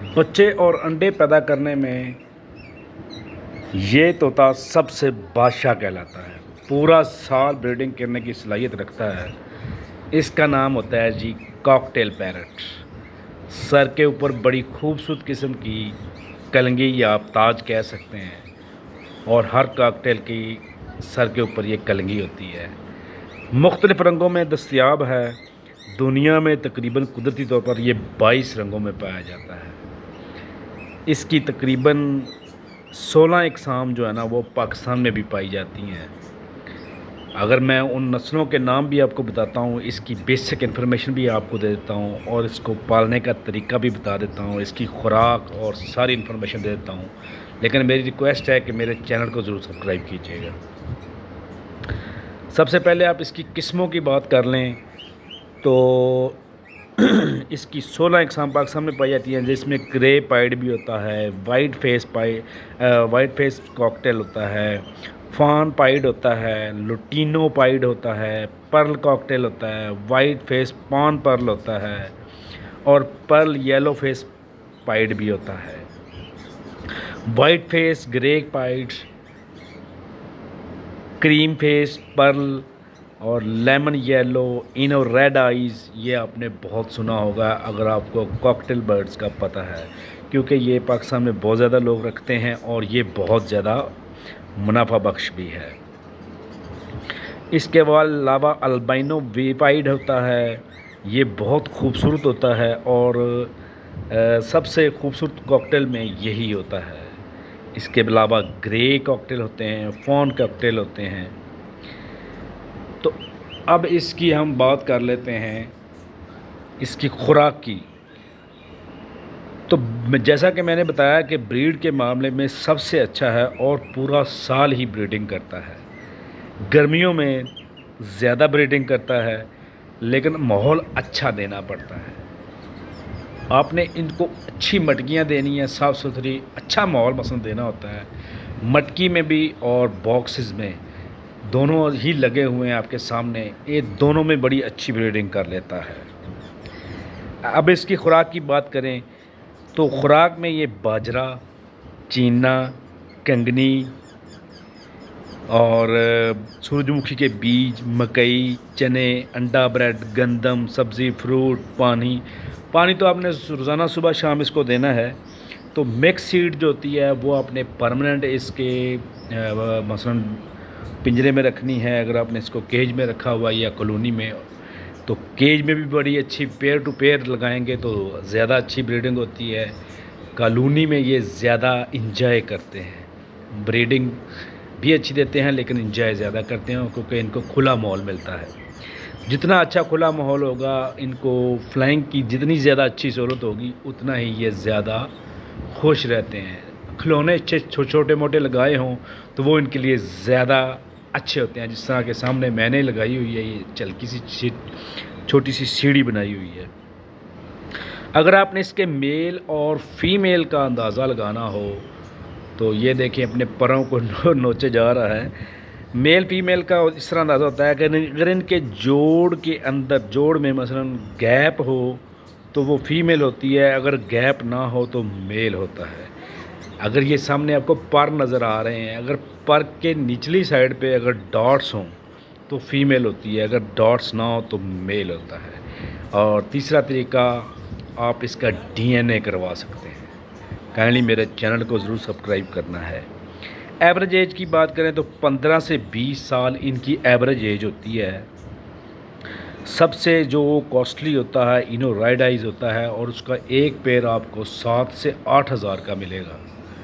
बच्चे और अंडे पैदा करने में ये तोता सबसे बादशाह कहलाता है। पूरा साल ब्रीडिंग करने की सलाहियत रखता है। इसका नाम होता है जी कॉकटेल पैरट। सर के ऊपर बड़ी खूबसूरत किस्म की कलंगी या आप ताज कह सकते हैं, और हर कॉकटेल की सर के ऊपर ये कलंगी होती है। मुख्तलिफ़ रंगों में दस्तयाब है। दुनिया में तकरीबन कुदरती तौर पर ये 22 रंगों में पाया जाता है। इसकी तकरीबन 16 इकसाम जो है ना वो पाकिस्तान में भी पाई जाती हैं। अगर मैं उन नस्लों के नाम भी आपको बताता हूँ, इसकी बेसिक इन्फॉर्मेशन भी आपको दे देता हूँ, और इसको पालने का तरीका भी बता देता हूँ, इसकी खुराक और सारी इन्फॉर्मेशन दे देता हूँ। लेकिन मेरी रिक्वेस्ट है कि मेरे चैनल को ज़रूर सब्सक्राइब कीजिएगा। सबसे पहले आप इसकी किस्मों की बात कर लें तो इसकी 16 इकसाम पाकिस्तान में पाई जाती हैं, जिसमें ग्रे पाइड भी होता है, वाइट फेस कॉकटेल होता है, फान पाइड होता है, लुटीनो पाइड होता है, पर्ल कॉकटेल होता है, वाइट फेस पान पर्ल होता है, और पर्ल येलो फेस पाइड भी होता है। White face grey pied, cream face pearl और lemon yellow, ino red eyes, ये आपने बहुत सुना होगा अगर आपको कॉकटेल बर्ड्स का पता है, क्योंकि ये पाकिस्तान में बहुत ज़्यादा लोग रखते हैं और ये बहुत ज़्यादा मुनाफा बख्श भी है। इसके अलावा अल्बाइनो वेपाइड होता है, ये बहुत खूबसूरत होता है, और सबसे खूबसूरत कॉकटेल में यही होता है। इसके अलावा ग्रे कॉकटेल होते हैं, फॉन कॉकटेल होते हैं। तो अब इसकी हम बात कर लेते हैं इसकी खुराक की। तो जैसा कि मैंने बताया कि ब्रीड के मामले में सबसे अच्छा है और पूरा साल ही ब्रीडिंग करता है। गर्मियों में ज़्यादा ब्रीडिंग करता है, लेकिन माहौल अच्छा देना पड़ता है। आपने इनको अच्छी मटकियाँ देनी है, साफ़ सुथरी, अच्छा माहौल मसलन देना होता है। मटकी में भी और बॉक्सेस में दोनों ही लगे हुए हैं आपके सामने, ये दोनों में बड़ी अच्छी ब्रीडिंग कर लेता है। अब इसकी खुराक की बात करें तो खुराक में ये बाजरा, चीना, कंगनी और सूरजमुखी के बीज, मकई, चने, अंडा ब्रेड, गंदम, सब्ज़ी, फ्रूट, पानी तो आपने रोज़ाना सुबह शाम इसको देना है। तो मिक्स सीड जो होती है वो आपने परमानेंट इसके मसलन पिंजरे में रखनी है। अगर आपने इसको केज में रखा हुआ है या कॉलोनी में, तो केज में भी बड़ी अच्छी पेयर टू पेयर लगाएंगे तो ज़्यादा अच्छी ब्रीडिंग होती है। कॉलोनी में ये ज़्यादा इंजॉय करते हैं, ब्रीडिंग भी अच्छी देते हैं लेकिन इंजॉय ज़्यादा करते हैं, क्योंकि इनको खुला माहौल मिलता है। जितना अच्छा खुला माहौल होगा, इनको फ्लाइंग की जितनी ज़्यादा अच्छी सहूलत होगी, उतना ही ये ज़्यादा खुश रहते हैं। खिलौने छोटे मोटे लगाए हों तो वो इनके लिए ज़्यादा अच्छे होते हैं। जिस तरह के सामने मैंने लगाई हुई है, ये चलकी सी छोटी सी सीढ़ी बनाई हुई है। अगर आपने इसके मेल और फीमेल का अंदाज़ा लगाना हो तो ये देखिए अपने परों को नोचे जा रहा है। मेल फीमेल का इस तरह अंदाज़ा होता है कि अगर इनके जोड़ के अंदर, जोड़ में मसलन गैप हो तो वो फीमेल होती है, अगर गैप ना हो तो मेल होता है। अगर ये सामने आपको पर नज़र आ रहे हैं, अगर पर के निचली साइड पे अगर डॉट्स हों तो फीमेल होती है, अगर डॉट्स ना हो तो मेल होता है। और तीसरा तरीका, आप इसका डीएनए करवा सकते हैं। काइंडली मेरे चैनल को ज़रूर सब्सक्राइब करना है। एवरेज एज की बात करें तो 15 से 20 साल इनकी एवरेज एज होती है। सबसे जो कॉस्टली होता है इनो रेड आइज़ होता है, और उसका एक पेयर आपको 7 से 8 हज़ार का मिलेगा।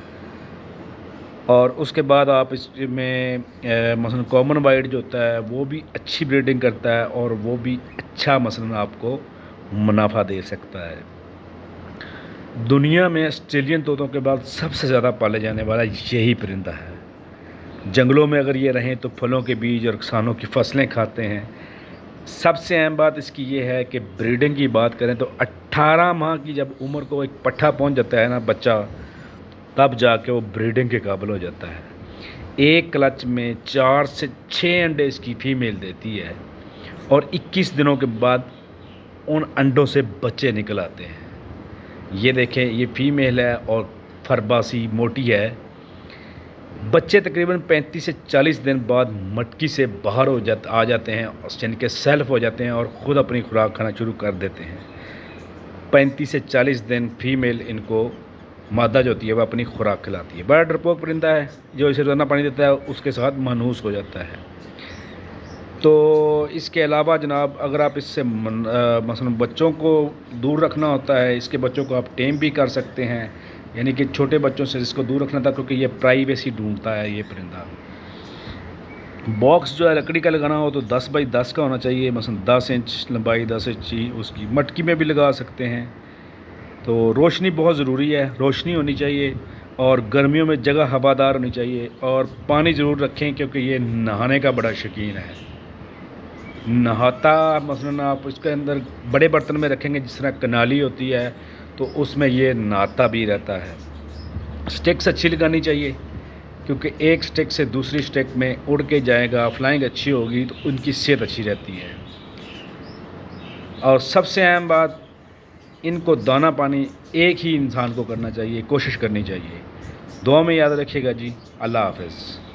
और उसके बाद आप इसमें मसलन कॉमन वाइट जो होता है वो भी अच्छी ब्रीडिंग करता है, और वो भी अच्छा मसलन आपको मुनाफा दे सकता है। दुनिया में ऑस्ट्रेलियन तोतों के बाद सबसे ज़्यादा पाले जाने वाला यही परिंदा है। जंगलों में अगर ये रहें तो फलों के बीज और किसानों की फसलें खाते हैं। सबसे अहम बात इसकी ये है कि ब्रीडिंग की बात करें तो 18 माह की जब उम्र को एक पट्ठा पहुंच जाता है ना बच्चा, तब जाके वो ब्रीडिंग के काबिल हो जाता है। एक क्लच में 4 से 6 अंडे इसकी फीमेल देती है, और 21 दिनों के बाद उन अंडों से बच्चे निकल आते हैं। ये देखें, ये फीमेल है और फरबासी मोटी है। बच्चे तकरीबन 35 से 40 दिन बाद मटकी से बाहर आ जाते हैं, जिनके सेल्फ हो जाते हैं और ख़ुद अपनी खुराक खाना शुरू कर देते हैं। 35 से 40 दिन फीमेल इनको मादा जो होती है वह अपनी खुराक खिलाती है। बड़ा डरपोक परिंदा है, जो इसे रोज़ाना पानी देता है उसके साथ मनहूस हो जाता है। तो इसके अलावा जनाब, अगर आप इससे मसलन बच्चों को दूर रखना होता है, इसके बच्चों को आप टेम भी कर सकते हैं, यानी कि छोटे बच्चों से इसको दूर रखना था, क्योंकि ये प्राइवेसी ढूंढता है ये परिंदा। बॉक्स जो है लकड़ी का लगाना हो तो 10 बाई 10 का होना चाहिए, मसलन 10 इंच लंबाई, 10 इंच उसकी। मटकी में भी लगा सकते हैं। तो रोशनी बहुत ज़रूरी है, रोशनी होनी चाहिए, और गर्मियों में जगह हवादार होनी चाहिए, और पानी ज़रूर रखें क्योंकि ये नहाने का बड़ा शौकीन है। नहाता मसलन आप इसके अंदर बड़े बर्तन में रखेंगे, जिस तरह कनाली होती है, तो उसमें ये नहाता भी रहता है। स्टिक्स अच्छी लगानी चाहिए, क्योंकि एक स्टिक से दूसरी स्टिक में उड़ के जाएगा, फ्लाइंग अच्छी होगी तो उनकी सेहत अच्छी रहती है। और सबसे अहम बात, इनको दाना पानी एक ही इंसान को करना चाहिए, कोशिश करनी चाहिए। दुआ में याद रखिएगा जी। अल्लाह हाफ़िज़।